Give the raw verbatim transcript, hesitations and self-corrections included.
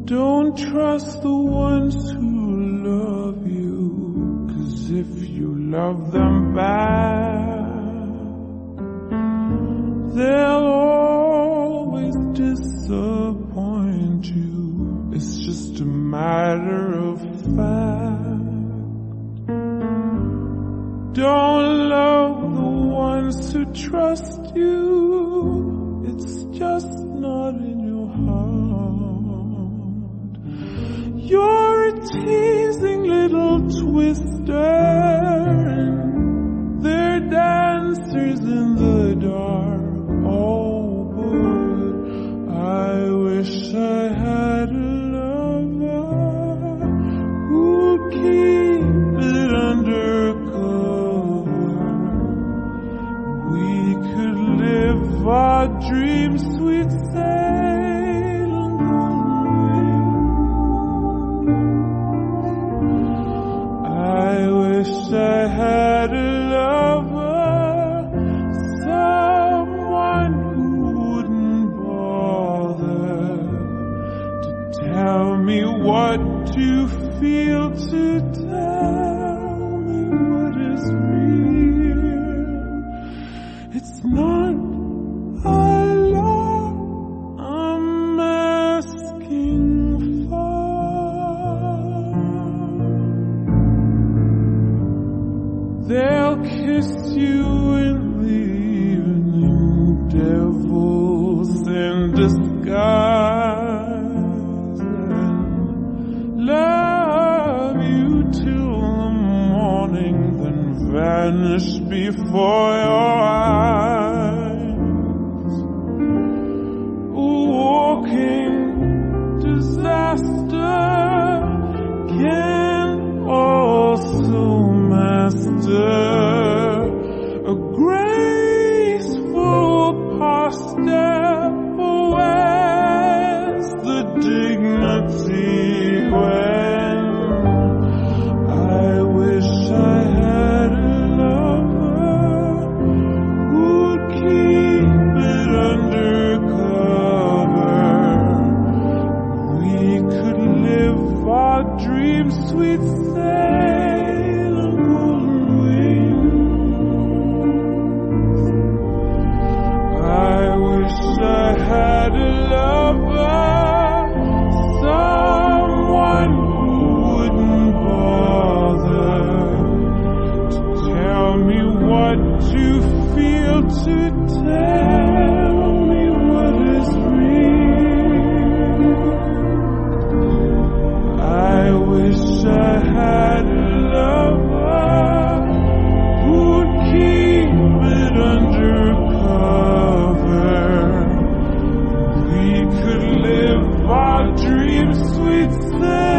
Don't trust the ones who love you, 'cause if you love them back, they'll always disappoint you. It's just a matter of fact. Don't love the ones who trust you. It's just not in your heart. You're a teasing little twister, and they're dancers in the dark. Oh, but I wish I had a lover who'd keep it undercover. We could live our dreams, sweet sailing wings. I wish I had a lover, someone who wouldn't bother to tell me what to feel, to tell me what is real. It's not a lot I'm asking for. They'll kiss you in the evening, devils in disguise, and love you till the morning, then vanish before your eyes. Walking disaster can also master a graceful step. Where's the dignity when I wish I had a lover who'd keep it undercover? We could live our dreams, sweet sail on golden wings. I wish I had a lover, someone who wouldn't bother to tell me what to feel, to tell me what is real. I wish I had a lover who'd keep it undercover. We could live our dreams, sweet Susanne.